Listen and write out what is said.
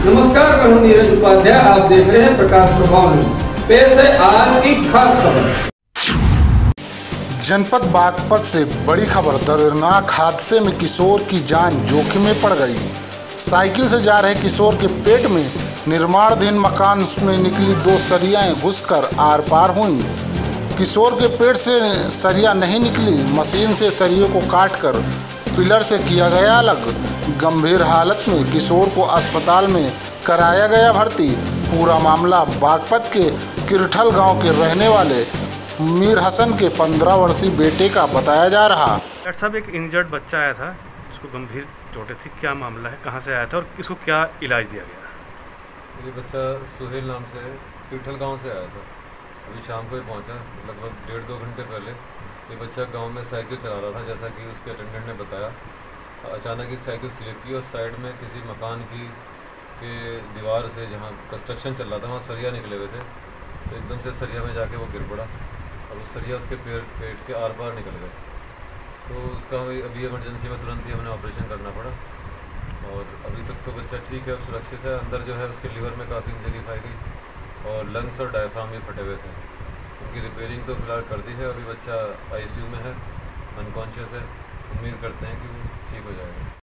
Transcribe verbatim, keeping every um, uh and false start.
नमस्कार, मैं हूं नीरज उपाध्याय। आप देख रहे हैं प्रकाश प्रभाव न्यूज। पेश है आज की खास खबर। जनपद बागपत से बड़ी खबर। दर्दनाक हादसे में किशोर की जान जोखिम में पड़ गई। साइकिल से जा रहे किशोर के पेट में निर्माणाधीन मकान में निकली दो सरियाएं घुसकर आर पार हुई। किशोर के पेट से सरिया नहीं निकली, मशीन से सरियों को काटकर पिलर से किया गया अलग। गंभीर हालत में किशोर को अस्पताल में कराया गया भर्ती। पूरा मामला बागपत के किरठल गांव के रहने वाले मीर हसन के पंद्रह वर्षीय बेटे का बताया जा रहा। डॉक्टर साहब, एक इंजर्ड बच्चा आया था जिसको गंभीर चोटें थी, क्या मामला है, कहाँ से आया था और किसको क्या इलाज दिया गया? ये बच्चा सुहेल नाम से किरठल गांव से आया था। अभी शाम को ही पहुंचा, लगभग डेढ़ दो घंटे पहले। ये बच्चा गांव में साइकिल चला रहा था, जैसा कि उसके अटेंडेंट ने बताया। अचानक ही साइकिल स्लिप की और साइड में किसी मकान की के दीवार से, जहाँ कंस्ट्रक्शन चल रहा था, वहाँ सरिया निकले हुए थे। तो एकदम से सरिया में जाके वो गिर पड़ा और वो सरिया उसके पेट पेट के आर पार निकल गए। तो उसका अभी इमरजेंसी में तुरंत ही हमें ऑपरेशन करना पड़ा और अभी तक तो बच्चा ठीक है, सुरक्षित है। अंदर जो है उसके लीवर में काफ़ी इंजरी पाई गई और लंग्स और डायफ्राम भी फटे हुए थे। उनकी रिपेयरिंग तो फिलहाल कर दी है। अभी बच्चा आईसीयू में है, अनकॉन्शियस है। उम्मीद करते हैं कि वो ठीक हो जाएगा।